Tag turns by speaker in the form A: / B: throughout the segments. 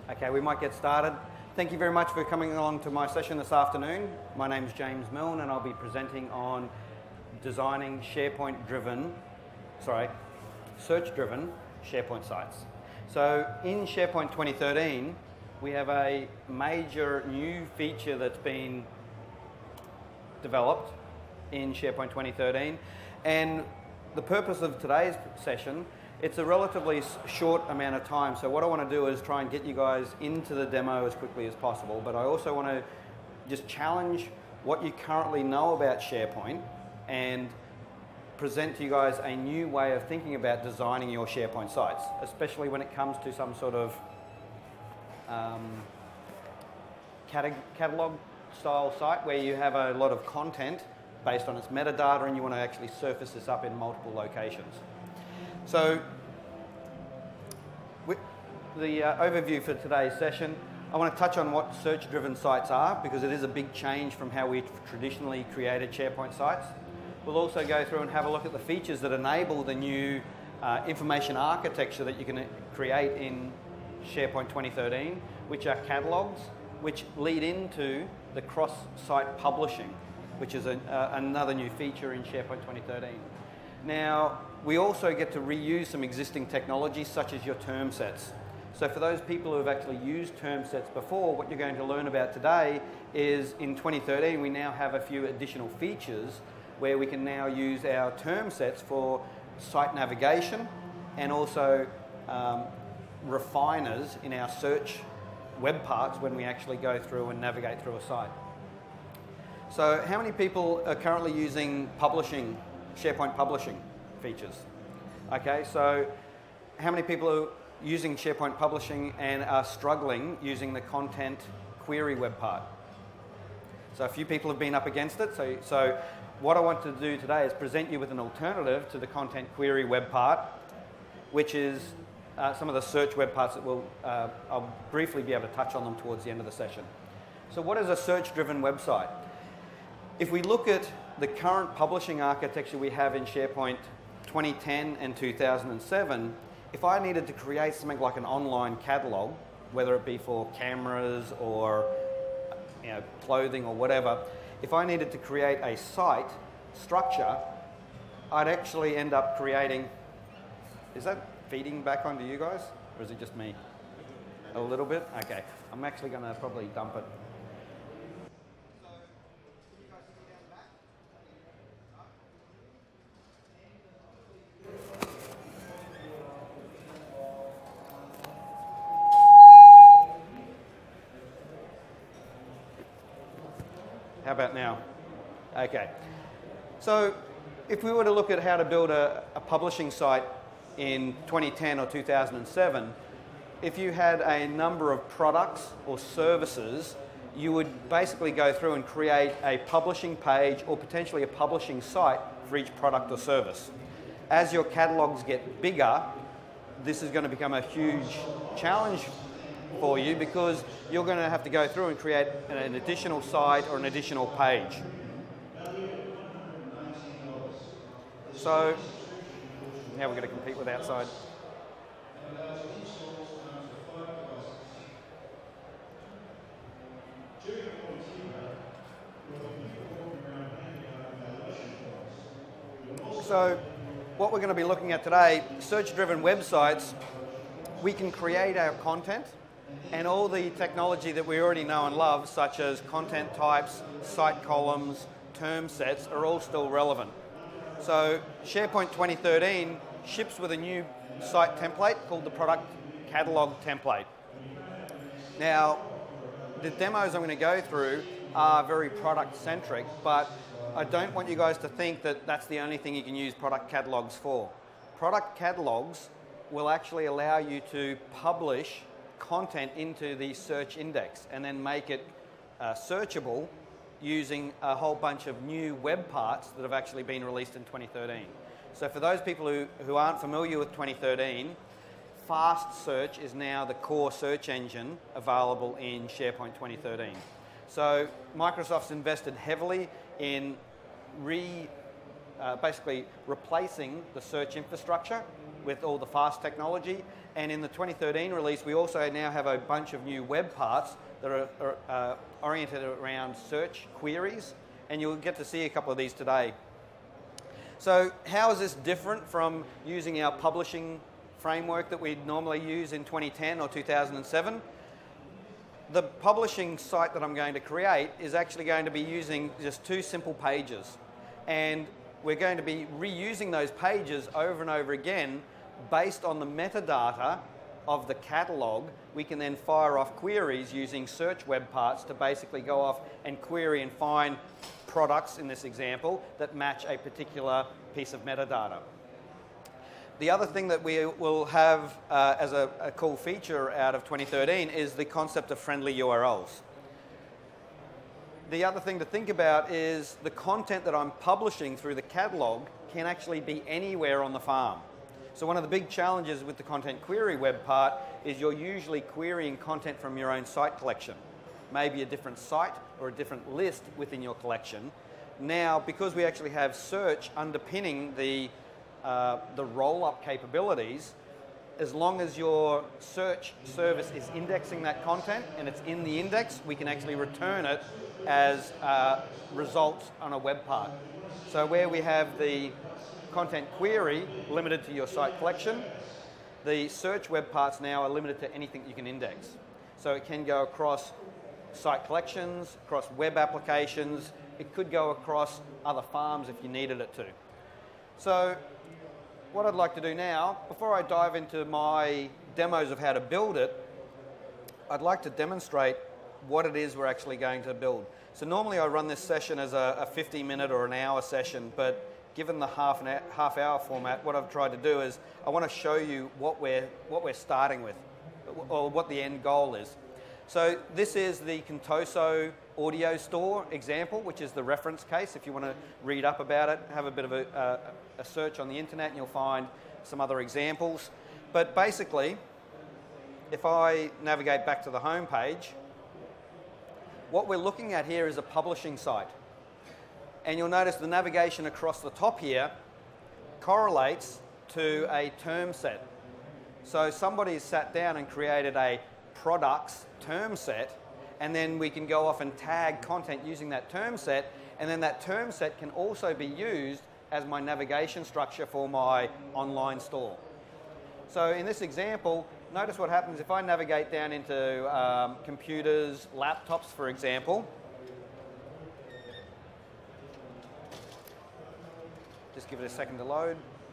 A: Okay, we might get started. Thank you very much for coming along to my session this afternoon. My name is James Milne and I'll be presenting on designing search-driven SharePoint sites. So in SharePoint 2013, we have a major new feature that's been developed in SharePoint 2013, and the purpose of today's session, it's a relatively short amount of time, so what I want to do is try and get you guys into the demo as quickly as possible, but I also want to just challenge what you currently know about SharePoint and present to you guys a new way of thinking about designing your SharePoint sites, especially when it comes to some sort of catalog style site where you have a lot of content based on its metadata and you want to actually surface this up in multiple locations. So, with the overview for today's session, I want to touch on what search-driven sites are because it is a big change from how we've traditionally created SharePoint sites. We'll also go through and have a look at the features that enable the new information architecture that you can create in SharePoint 2013, which are catalogs, which lead into the cross-site publishing, which is another new feature in SharePoint 2013. Now, we also get to reuse some existing technologies such as your term sets. So for those people who have actually used term sets before, what you're going to learn about today is in 2013 we now have a few additional features where we can now use our term sets for site navigation and also refiners in our search web parts when we actually go through and navigate through a site. So how many people are currently using SharePoint publishing features? Okay, so how many people are using SharePoint publishing and are struggling using the content query web part? So a few people have been up against it. So what I want to do today is present you with an alternative to the content query web part, which is some of the search web parts that I'll briefly be able to touch on them towards the end of the session. So what is a search-driven website? If we look at the current publishing architecture we have in SharePoint 2010 and 2007, if I needed to create something like an online catalog, whether it be for cameras or clothing or whatever, if I needed to create a site structure, I'd actually end up creating, is that feeding back onto you guys, or is it just me? A little bit? Okay, I'm actually going to probably dump it. How about now? Okay. So if we were to look at how to build a publishing site in 2010 or 2007, if you had a number of products or services, you would basically go through and create a publishing page or potentially a publishing site for each product or service. As your catalogs get bigger, this is going to become a huge challenge for you because you're going to have to go through and create an additional site or an additional page. So now we're going to compete with outside. So what we're going to be looking at today, search-driven websites, we can create our content and all the technology that we already know and love, such as content types, site columns, term sets, are all still relevant. So SharePoint 2013 ships with a new site template called the product catalog template. Now, the demos I'm going to go through are very product-centric, but I don't want you guys to think that that's the only thing you can use product catalogs for. Product catalogs will actually allow you to publish content into the search index and then make it searchable using a whole bunch of new web parts that have actually been released in 2013. So for those people who aren't familiar with 2013, fast search is now the core search engine available in SharePoint 2013. So Microsoft's invested heavily in basically replacing the search infrastructure with all the fast technology And in the 2013 release, we also now have a bunch of new web parts that are oriented around search queries, and you'll get to see a couple of these today. So how is this different from using our publishing framework that we normally use in 2010 or 2007? The publishing site that I'm going to create is actually going to be using just 2 simple pages. And we're going to be reusing those pages over and over again based on the metadata of the catalog. We can then fire off queries using search web parts to basically go off and query and find products, in this example, that match a particular piece of metadata. The other thing that we will have as a cool feature out of 2013 is the concept of friendly URLs. The other thing to think about is the content that I'm publishing through the catalog can actually be anywhere on the farm. So one of the big challenges with the content query web part is you're usually querying content from your own site collection, maybe a different site or a different list within your collection. Now, because we actually have search underpinning the roll-up capabilities, as long as your search service is indexing that content and it's in the index, we can actually return it as results on a web part. So where we have the content query limited to your site collection, the search web parts now are limited to anything you can index. So it can go across site collections, across web applications, it could go across other farms if you needed it to. So what I'd like to do now, before I dive into my demos of how to build it, I'd like to demonstrate what it is we're actually going to build. So normally I run this session as a 50-minute or an hour session, but given the half-hour format, what I've tried to do is I want to show you what we're starting with, or what the end goal is. So this is the Contoso audio store example, which is the reference case. If you want to read up about it, have a bit of a search on the internet and you'll find some other examples. But basically, if I navigate back to the home page, what we're looking at here is a publishing site. And you'll notice the navigation across the top here correlates to a term set. So somebody's sat down and created a products term set, and then we can go off and tag content using that term set, and then that term set can also be used as my navigation structure for my online store. So in this example, notice what happens if I navigate down into computers, laptops, for example. Just give it a second to load.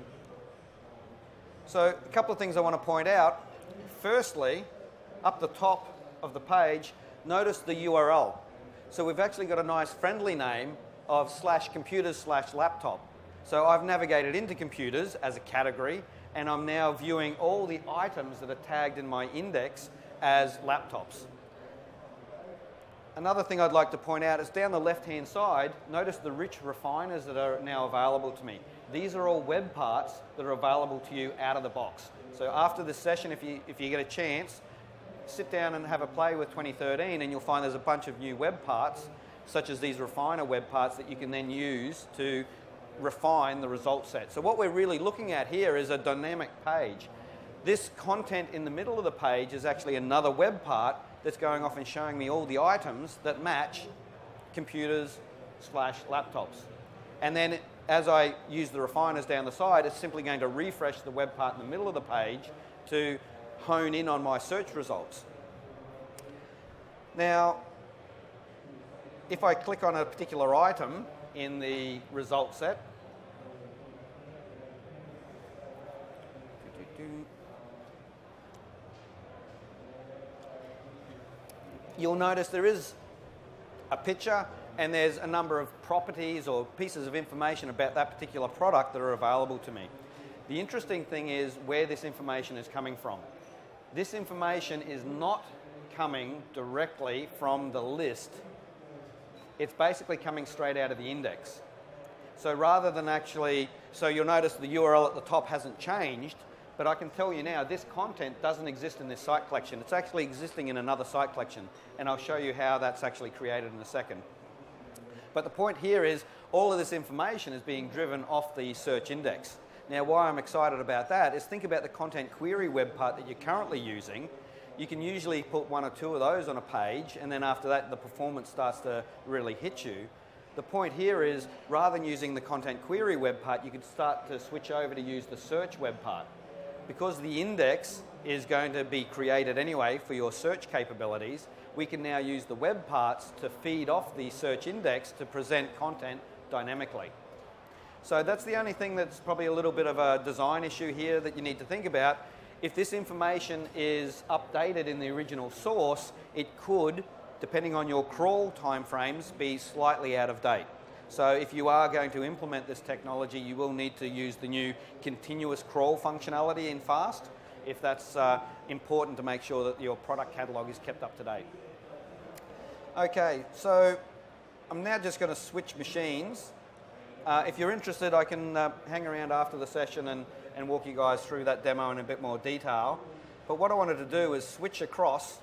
A: So a couple of things I want to point out. Firstly, up the top of the page, notice the URL. So we've actually got a nice friendly name of /computers/laptop. So I've navigated into computers as a category, and I'm now viewing all the items that are tagged in my index as laptops. Another thing I'd like to point out is down the left-hand side, notice the rich refiners that are now available to me. These are all web parts that are available to you out of the box. So after this session, if you get a chance, sit down and have a play with 2013 and you'll find there's a bunch of new web parts, such as these refiner web parts that you can then use to refine the result set. So what we're really looking at here is a dynamic page. This content in the middle of the page is actually another web part that's going off and showing me all the items that match computers/laptops. And then as I use the refiners down the side, it's simply going to refresh the web part in the middle of the page to hone in on my search results. Now, if I click on a particular item in the result set, you'll notice there is a picture and there's a number of properties or pieces of information about that particular product that are available to me. The interesting thing is where this information is coming from. This information is not coming directly from the list. It's basically coming straight out of the index. So rather than actually, so you'll notice the URL at the top hasn't changed, but I can tell you now this content doesn't exist in this site collection. It's actually existing in another site collection, and I'll show you how that's actually created in a second. But the point here is all of this information is being driven off the search index. Now, why I'm excited about that is think about the content query web part that you're currently using. You can usually put one or two of those on a page, and then after that, the performance starts to really hit you. The point here is, rather than using the content query web part, you could start to switch over to use the search web part. Because the index is going to be created anyway for your search capabilities, we can now use the web parts to feed off the search index to present content dynamically. So that's the only thing that's probably a little bit of a design issue here that you need to think about. If this information is updated in the original source, it could, depending on your crawl timeframes, be slightly out of date. So if you are going to implement this technology, you will need to use the new continuous crawl functionality in FAST, if that's important to make sure that your product catalog is kept up to date. Okay, so I'm now just going to switch machines. If you're interested, I can hang around after the session and walk you guys through that demo in a bit more detail. But what I wanted to do is switch across,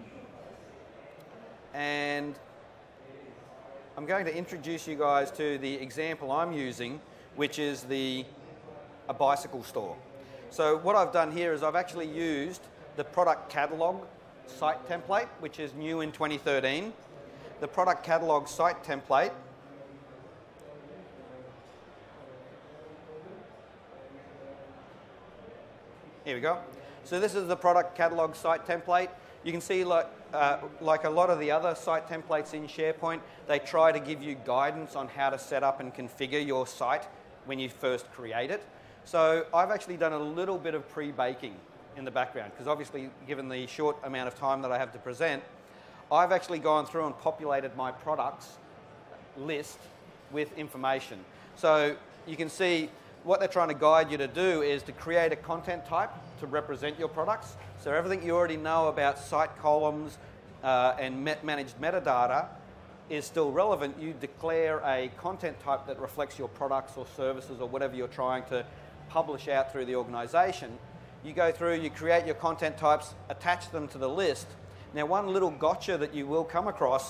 A: and I'm going to introduce you guys to the example I'm using, which is a bicycle store. So what I've done here is I've actually used the product catalog site template, which is new in 2013. The product catalog site template here we go. So this is the product catalog site template. You can see like a lot of the other site templates in SharePoint, they try to give you guidance on how to set up and configure your site when you first create it. So I've actually done a little bit of pre-baking in the background, because obviously given the short amount of time that I have to present, I've actually gone through and populated my products list with information. So you can see what they're trying to guide you to do is to create a content type to represent your products. So everything you already know about site columns and managed metadata is still relevant. You declare a content type that reflects your products or services or whatever you're trying to publish out through the organization. You go through, you create your content types, attach them to the list. Now, one little gotcha that you will come across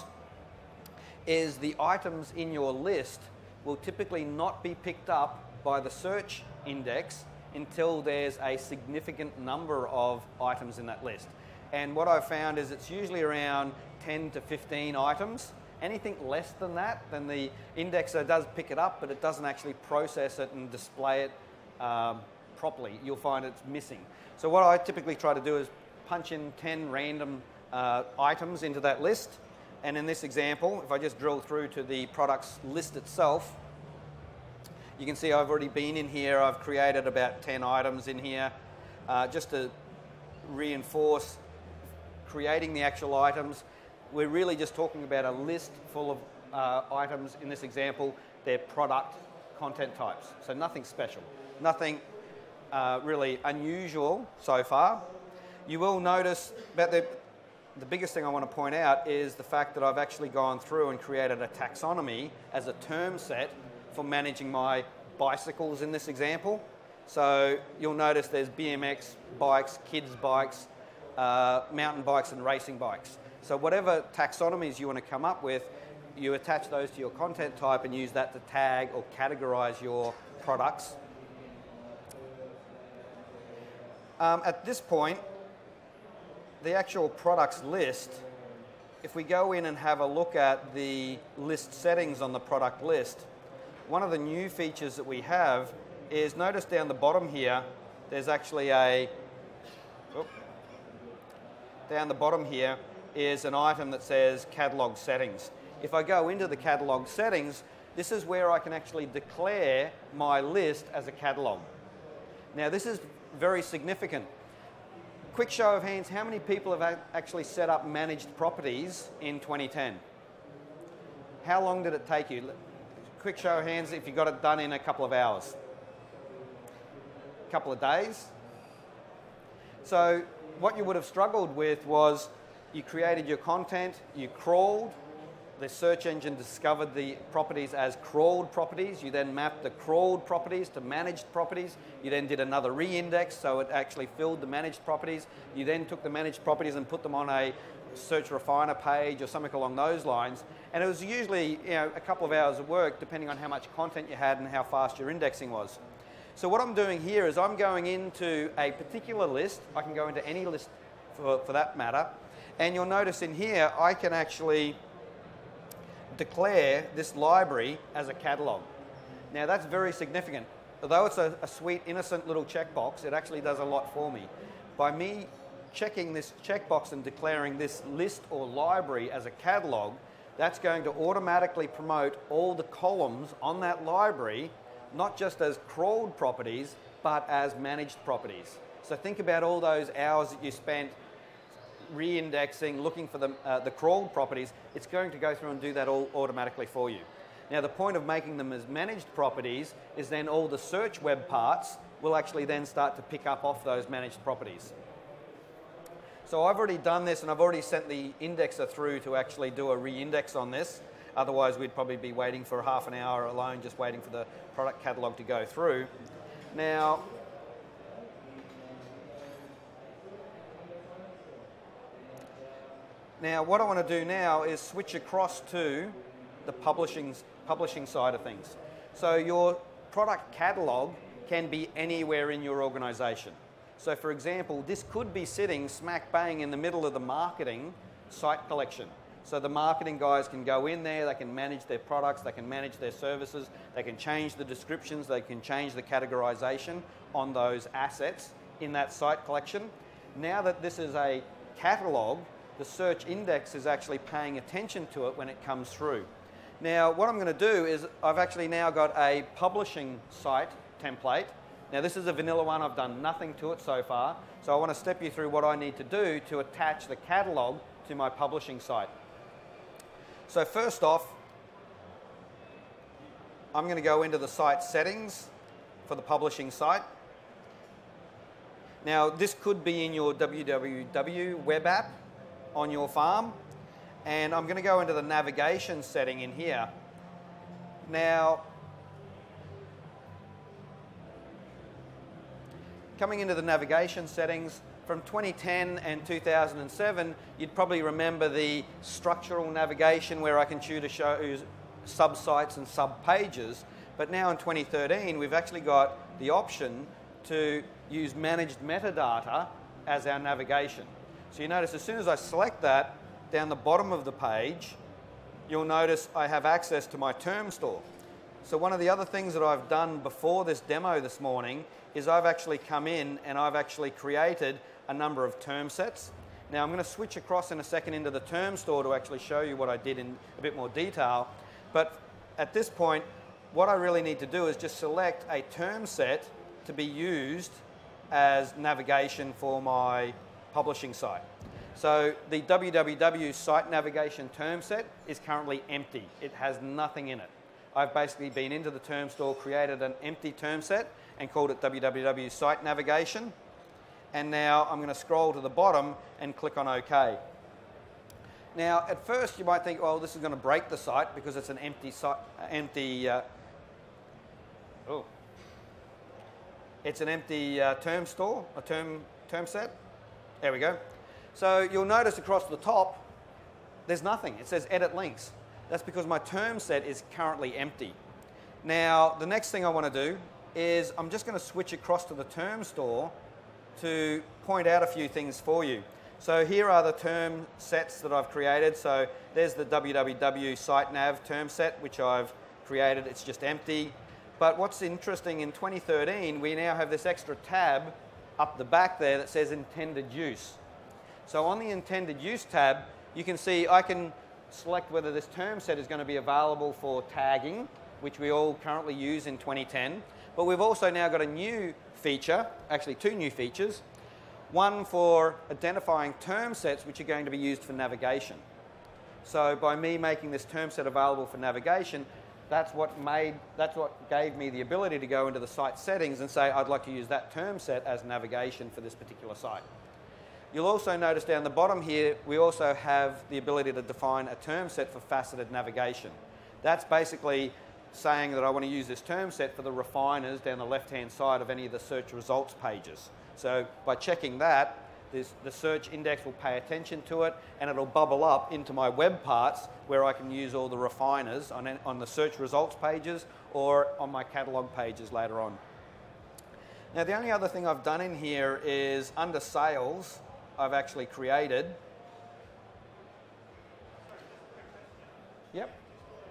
A: is the items in your list will typically not be picked up by the search index until there's a significant number of items in that list. And what I've found is it's usually around 10 to 15 items. Anything less than that, then the indexer does pick it up, but it doesn't actually process it and display it properly. You'll find it's missing. So what I typically try to do is punch in 10 random items into that list. And in this example, if I just drill through to the products list itself, you can see I've already been in here. I've created about 10 items in here just to reinforce creating the actual items. We're really just talking about a list full of items. In this example, they're product content types. So nothing special, nothing really unusual so far. You will notice that the biggest thing I want to point out is the fact that I've actually gone through and created a taxonomy as a term set for managing my bicycles in this example. So you'll notice there's BMX bikes, kids bikes, mountain bikes and racing bikes. So whatever taxonomies you want to come up with, you attach those to your content type and use that to tag or categorize your products. At this point, the actual products list, if we go in and have a look at the list settings on the product list, one of the new features that we have is, notice down the bottom here, there's actually down the bottom here is an item that says catalog settings. If I go into the catalog settings, this is where I can actually declare my list as a catalog. Now this is very significant. Quick show of hands, how many people have actually set up managed properties in 2010? How long did it take you? Quick show of hands if you got it done in a couple of hours. A couple of days. So what you would have struggled with was you created your content, you crawled, the search engine discovered the properties as crawled properties, you then mapped the crawled properties to managed properties, you then did another re-index so it actually filled the managed properties, you then took the managed properties and put them on a search refiner page or something along those lines, and it was usually a couple of hours of work depending on how much content you had and how fast your indexing was. So what I'm doing here is I'm going into a particular list. I can go into any list for that matter. And you'll notice in here, I can actually declare this library as a catalog. Now that's very significant. Although it's a sweet, innocent little checkbox, it actually does a lot for me. By me checking this checkbox and declaring this list or library as a catalog, that's going to automatically promote all the columns on that library, not just as crawled properties, but as managed properties. So think about all those hours that you spent re-indexing, looking for the crawled properties. It's going to go through and do that all automatically for you. Now the point of making them as managed properties is then all the search web parts will actually then start to pick up off those managed properties. So I've already done this, and I've already sent the indexer through to actually do a re-index on this. Otherwise we'd probably be waiting for half an hour alone, just waiting for the product catalog to go through. Now what I want to do now is switch across to the publishing side of things. So your product catalog can be anywhere in your organization. So for example, this could be sitting smack bang in the middle of the marketing site collection. So the marketing guys can go in there, they can manage their products, they can manage their services, they can change the descriptions, they can change the categorization on those assets in that site collection. Now that this is a catalog, the search index is actually paying attention to it when it comes through. Now what I'm going to do is I've actually now got a publishing site template. Now this is a vanilla one, I've done nothing to it so far, so I want to step you through what I need to do to attach the catalog to my publishing site. So first off, I'm going to go into the site settings for the publishing site. Now this could be in your www web app on your farm, and I'm going to go into the navigation setting in here. Now coming into the navigation settings, from 2010 and 2007, you'd probably remember the structural navigation where I can choose to show sub-sites and sub-pages. But now in 2013, we've actually got the option to use managed metadata as our navigation. So you notice as soon as I select that, down the bottom of the page, you'll notice I have access to my term store. So one of the other things that I've done before this demo this morning is I've actually come in and I've actually created a number of term sets. Now I'm going to switch across in a second into the term store to actually show you what I did in a bit more detail. But at this point, what I really need to do is just select a term set to be used as navigation for my publishing site. So the www site navigation term set is currently empty. It has nothing in it. I've basically been into the term store, created an empty term set and called it www site navigation. And now I'm going to scroll to the bottom and click on OK. Now at first you might think, oh, this is going to break the site because it's an empty site, it's an empty term store, a term set. There we go. So you'll notice across the top, there's nothing. It says edit links. That's because my term set is currently empty. Now, the next thing I want to do is I'm just going to switch across to the term store to point out a few things for you. So here are the term sets that I've created. So there's the www site nav term set, which I've created. It's just empty. But what's interesting, in 2013, we now have this extra tab up the back there that says intended use. So on the intended use tab, you can see I can select whether this term set is going to be available for tagging, which we all currently use in 2010. But we've also now got a new feature, actually two new features. One for identifying term sets which are going to be used for navigation. So by me making this term set available for navigation, that's what gave me the ability to go into the site settings and say I'd like to use that term set as navigation for this particular site. You'll also notice down the bottom here, we also have the ability to define a term set for faceted navigation. That's basically saying that I want to use this term set for the refiners down the left-hand side of any of the search results pages. So by checking that, the search index will pay attention to it and it'll bubble up into my web parts where I can use all the refiners on the search results pages or on my catalog pages later on. Now the only other thing I've done in here is under sales, I've actually created. Yep.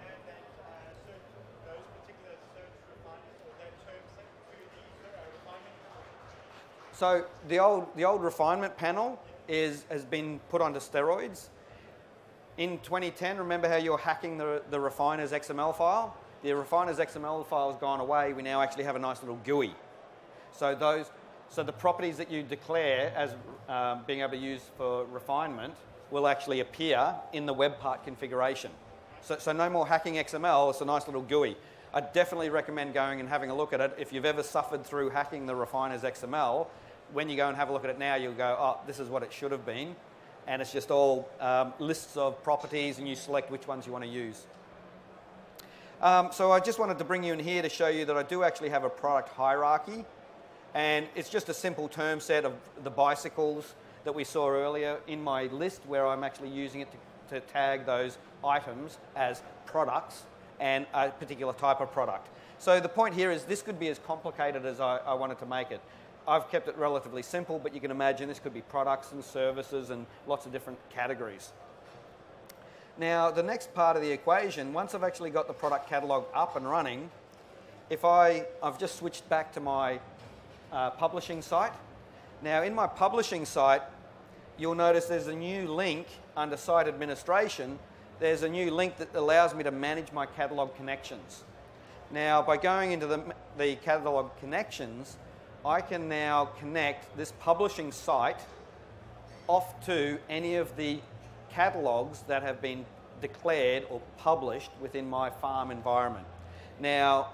A: So the old refinement panel has been put onto steroids. In 2010, remember how you were hacking the refiner's XML file? The refiner's XML file has gone away. We now actually have a nice little GUI. So the properties that you declare as being able to use for refinement will actually appear in the web part configuration. So no more hacking XML, it's a nice little GUI. I definitely recommend going and having a look at it. If you've ever suffered through hacking the refiner's XML, when you go and have a look at it now, you'll go, oh, this is what it should have been. And it's just all lists of properties, and you select which ones you want to use. So I just wanted to bring you in here to show you that I do actually have a product hierarchy. And it's just a simple term set of the bicycles that we saw earlier in my list, where I'm actually using it to tag those items as products and a particular type of product. So the point here is this could be as complicated as I wanted to make it. I've kept it relatively simple, but you can imagine this could be products and services and lots of different categories. Now, the next part of the equation, once I've actually got the product catalog up and running, if I've just switched back to my publishing site. Now, in my publishing site, you'll notice there's a new link under site administration. There's a new link that allows me to manage my catalog connections. Now, by going into the catalog connections, I can now connect this publishing site off to any of the catalogs that have been declared or published within my farm environment. Now,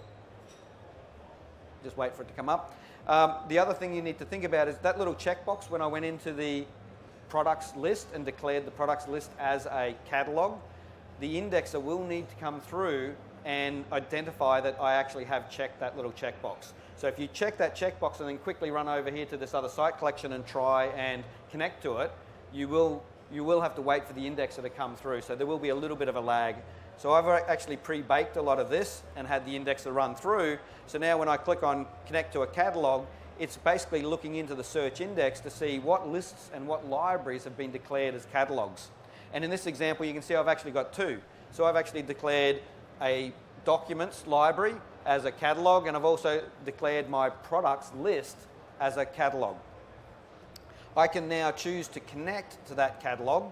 A: just wait for it to come up. The other thing you need to think about is that little checkbox when I went into the products list and declared the products list as a catalog, the indexer will need to come through and identify that I actually have checked that little checkbox. So if you check that checkbox and then quickly run over here to this other site collection and try and connect to it, you will have to wait for the indexer to come through. So there will be a little bit of a lag. So I've actually pre-baked a lot of this and had the indexer run through. So now when I click on connect to a catalog, it's basically looking into the search index to see what lists and what libraries have been declared as catalogs. And in this example, you can see I've actually got two. So I've actually declared a documents library as a catalog, and I've also declared my products list as a catalog. I can now choose to connect to that catalog.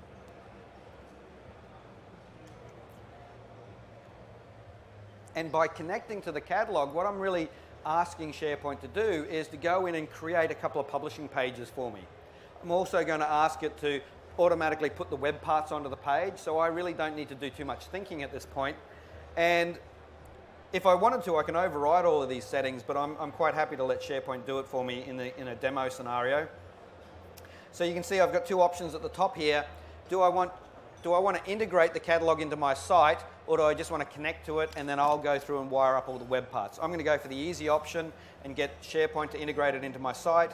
A: And by connecting to the catalog, what I'm really asking SharePoint to do is to go in and create a couple of publishing pages for me. I'm also going to ask it to automatically put the web parts onto the page, so I really don't need to do too much thinking at this point. And if I wanted to, I can override all of these settings, but I'm quite happy to let SharePoint do it for me in a demo scenario. So you can see I've got two options at the top here. Do I want to integrate the catalog into my site, or do I just want to connect to it and then I'll go through and wire up all the web parts? I'm going to go for the easy option and get SharePoint to integrate it into my site.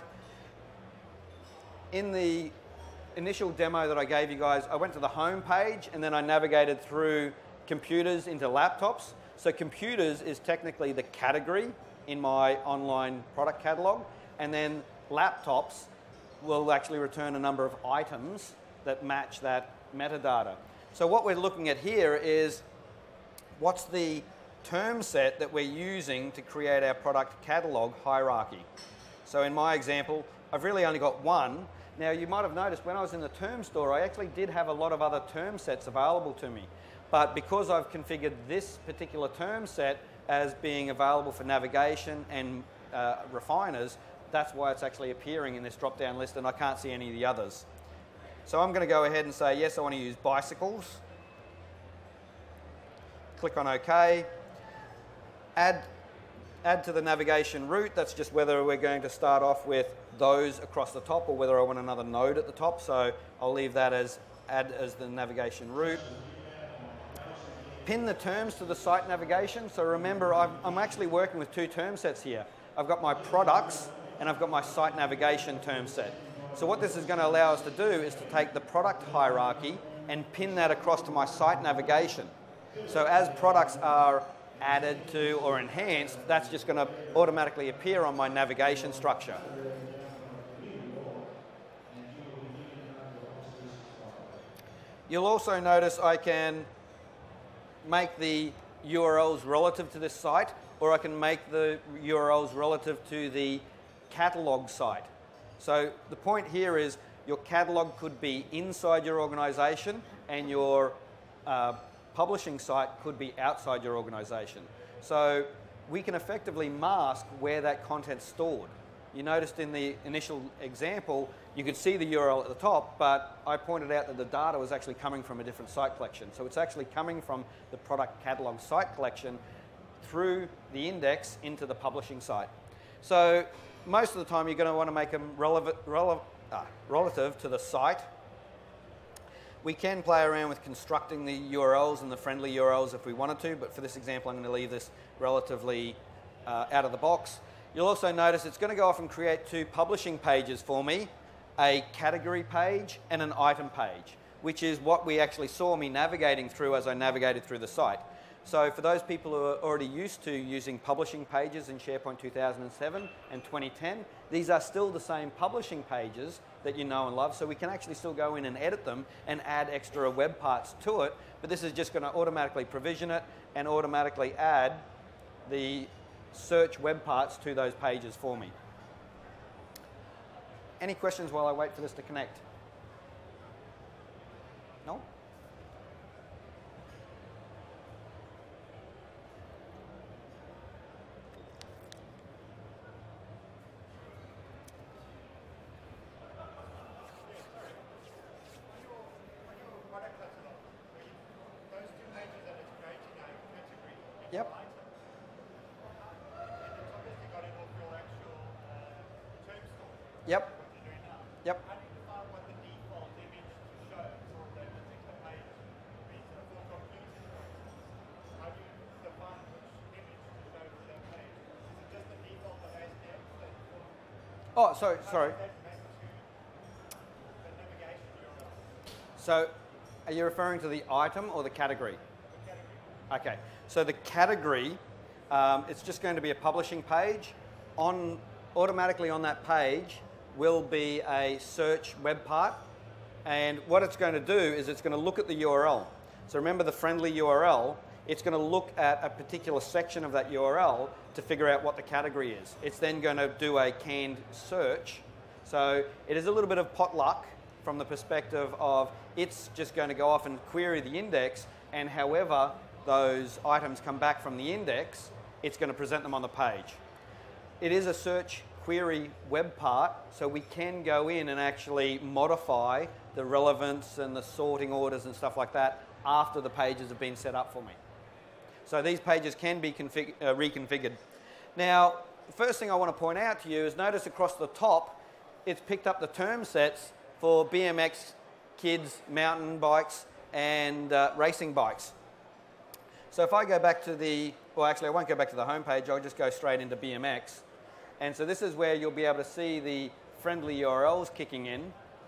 A: In the initial demo that I gave you guys, I went to the home page and then I navigated through computers into laptops. So computers is technically the category in my online product catalog, and then laptops will actually return a number of items that match that metadata. So what we're looking at here is what's the term set that we're using to create our product catalog hierarchy. So in my example, I've really only got one. Now you might have noticed when I was in the term store, I actually did have a lot of other term sets available to me. But because I've configured this particular term set as being available for navigation and refiners, that's why it's actually appearing in this drop-down list, and I can't see any of the others. So I'm going to go ahead and say, yes, I want to use bicycles. Click on OK. Add to the navigation route. That's just whether we're going to start off with those across the top or whether I want another node at the top. So I'll leave that as add as the navigation route. Pin the terms to the site navigation. So remember, I'm actually working with two term sets here. I've got my products and I've got my site navigation term set. So what this is going to allow us to do is to take the product hierarchy and pin that across to my site navigation. So as products are added to, or enhanced, that's just going to automatically appear on my navigation structure. You'll also notice I can make the URLs relative to this site, or I can make the URLs relative to the catalog site. So the point here is your catalog could be inside your organization and your publishing site could be outside your organization. So we can effectively mask where that content's stored. You noticed in the initial example, you could see the URL at the top, but I pointed out that the data was actually coming from a different site collection. So it's actually coming from the product catalog site collection through the index into the publishing site. So most of the time you're going to want to make them relative to the site. We can play around with constructing the URLs and the friendly URLs if we wanted to, but for this example I'm going to leave this relatively out of the box. You'll also notice it's going to go off and create two publishing pages for me, a category page and an item page, which is what we actually saw me navigating through as I navigated through the site. So for those people who are already used to using publishing pages in SharePoint 2007 and 2010, these are still the same publishing pages that you know and love, so we can actually still go in and edit them and add extra web parts to it, but this is just going to automatically provision it and automatically add the search web parts to those pages for me. Any questions while I wait for this to connect? No? Yep. Yep. Yep.
B: How do you define what the default image to show for that particular page is for completion? How do you define which image to show for that page? Is it just the default that has there?
A: Oh, sorry.
B: That map to the navigation URL?
A: So, are you referring to the item or the category?
B: The category.
A: Okay. So the category, it's just going to be a publishing page. Automatically on that page will be a search web part, and what it's going to do is it's going to look at the URL. So remember the friendly URL, it's going to look at a particular section of that URL to figure out what the category is. It's then going to do a canned search. So it is a little bit of potluck from the perspective of it's just going to go off and query the index, and however those items come back from the index, it's going to present them on the page. It is a search query web part, so we can go in and actually modify the relevance and the sorting orders and stuff like that after the pages have been set up for me. So these pages can be reconfigured. Now, the first thing I want to point out to you is notice across the top, it's picked up the term sets for BMX, kids, mountain bikes, and racing bikes. So if I go back to the, well actually I won't go back to the home page, I'll just go straight into BMX. And so this is where you'll be able to see the friendly URLs kicking in.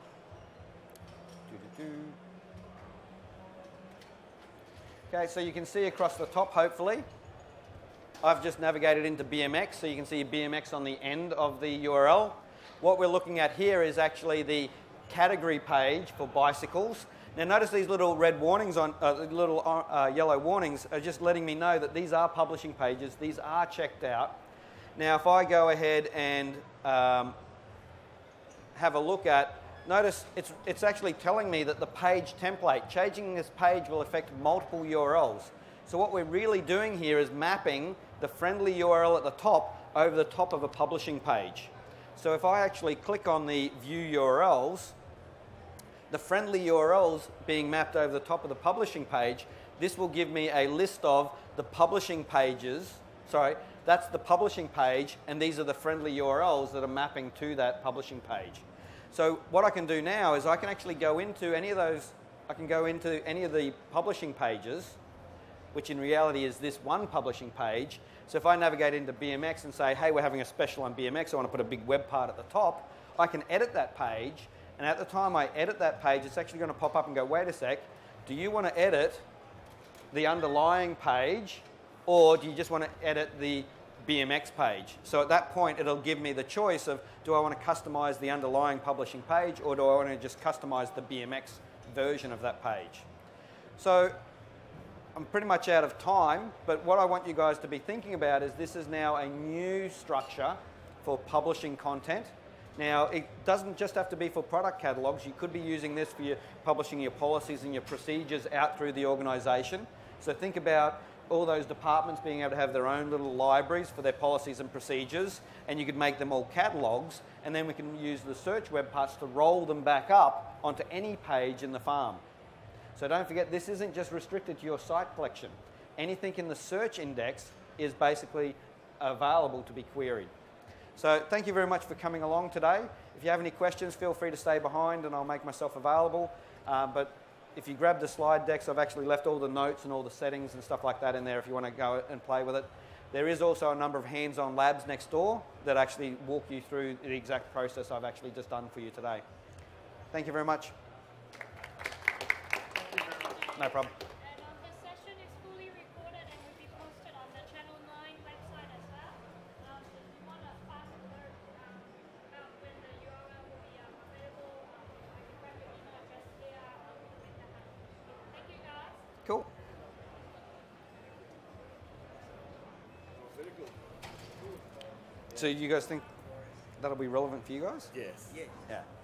A: Okay, so you can see across the top, hopefully, I've just navigated into BMX, so you can see BMX on the end of the URL. What we're looking at here is actually the category page for bicycles. Now notice these little red warnings on, yellow warnings are just letting me know that these are publishing pages, these are checked out. Now if I go ahead and have a look at, notice it's actually telling me that the page template, changing this page will affect multiple URLs. So what we're really doing here is mapping the friendly URL at the top over the top of a publishing page. So if I actually click on the view URLs, the friendly URLs being mapped over the top of the publishing page, this will give me a list of the publishing pages, sorry, that's the publishing page, and these are the friendly URLs that are mapping to that publishing page. So what I can do now is I can actually go into any of those, I can go into any of the publishing pages, which in reality is this one publishing page. So if I navigate into BMX and say, hey, we're having a special on BMX, I want to put a big web part at the top, I can edit that page. And at the time I edit that page, it's actually going to pop up and go, wait a sec, do you want to edit the underlying page or do you just want to edit the BMX page? So at that point, it'll give me the choice of, do I want to customize the underlying publishing page, or do I want to just customize the BMX version of that page? So I'm pretty much out of time, but what I want you guys to be thinking about is this is now a new structure for publishing content. Now, it doesn't just have to be for product catalogs. You could be using this for publishing your policies and your procedures out through the organization. So think about all those departments being able to have their own little libraries for their policies and procedures, and you could make them all catalogs, and then we can use the search web parts to roll them back up onto any page in the farm. So don't forget, this isn't just restricted to your site collection. Anything in the search index is basically available to be queried. So thank you very much for coming along today. If you have any questions, feel free to stay behind and I'll make myself available. But if you grab the slide decks, I've actually left all the notes and all the settings and stuff like that in there if you want to go and play with it. There is also a number of hands-on labs next door that actually walk you through the exact process I've actually just done for you today. Thank you very much. No problem.
C: And this session is fully recorded and will be posted on the Channel 9 website as well. So if you want a fast alert about when the URL will be available, I can grab your email address here. We'll make that happen. Thank you guys.
A: Cool. So you guys think that'll be relevant for you guys?
D: Yes.
A: Yeah.